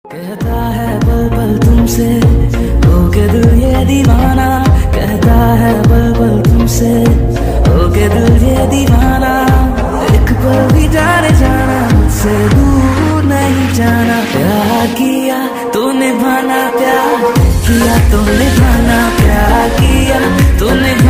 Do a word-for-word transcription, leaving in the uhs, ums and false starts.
कहता है पल पल तुमसे हो के दिल ये दीवाना, कहता है पल पल तुमसे हो के दिल ये दीवाना। एक पल भी जाने जाना मुझसे दूर नहीं जाना। प्यार किया तो निभाना, प्यार किया तो निभाना, प्यार किया तो निभाना।